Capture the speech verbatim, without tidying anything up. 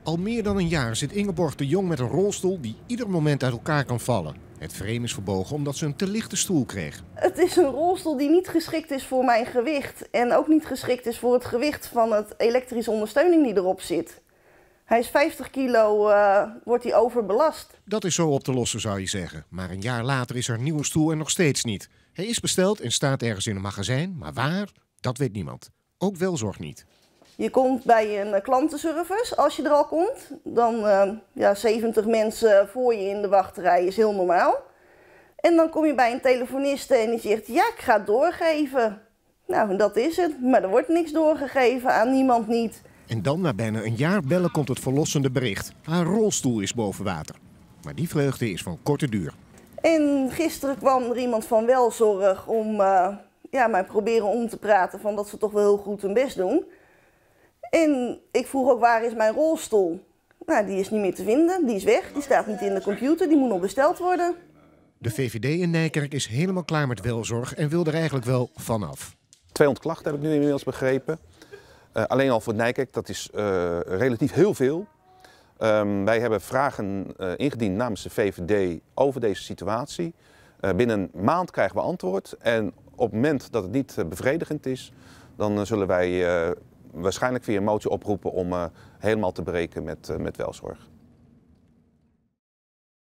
Al meer dan een jaar zit Ingeborg de Jong met een rolstoel die ieder moment uit elkaar kan vallen. Het frame is verbogen omdat ze een te lichte stoel kreeg. Het is een rolstoel die niet geschikt is voor mijn gewicht. En ook niet geschikt is voor het gewicht van het elektrische ondersteuning die erop zit. Hij is vijftig kilo, uh, wordt hij overbelast. Dat is zo op te lossen, zou je zeggen. Maar een jaar later is er een nieuwe stoel en nog steeds niet. Hij is besteld en staat ergens in een magazijn, maar waar? Dat weet niemand. Ook Welzorg niet. Je komt bij een klantenservice, als je er al komt. Dan uh, ja, zeventig mensen voor je in de wachtrij is heel normaal. En dan kom je bij een telefoniste en die zegt, ja, ik ga het doorgeven. Nou, dat is het. Maar er wordt niks doorgegeven, aan niemand niet. En dan, na bijna een jaar bellen, komt het verlossende bericht. Haar rolstoel is boven water. Maar die vreugde is van korte duur. En gisteren kwam er iemand van Welzorg om uh, ja, mij proberen om te praten van dat ze toch wel heel goed hun best doen. En ik vroeg ook, waar is mijn rolstoel? Nou, die is niet meer te vinden, die is weg, die staat niet in de computer, die moet nog besteld worden. De V V D in Nijkerk is helemaal klaar met Welzorg en wil er eigenlijk wel vanaf. tweehonderd klachten heb ik nu inmiddels begrepen. Uh, alleen al voor Nijkerk, dat is uh, relatief heel veel. Um, wij hebben vragen uh, ingediend namens de V V D over deze situatie. Uh, binnen een maand krijgen we antwoord en op het moment dat het niet uh, bevredigend is, dan uh, zullen wij uh, waarschijnlijk via een motie oproepen om uh, helemaal te breken met, uh, met Welzorg.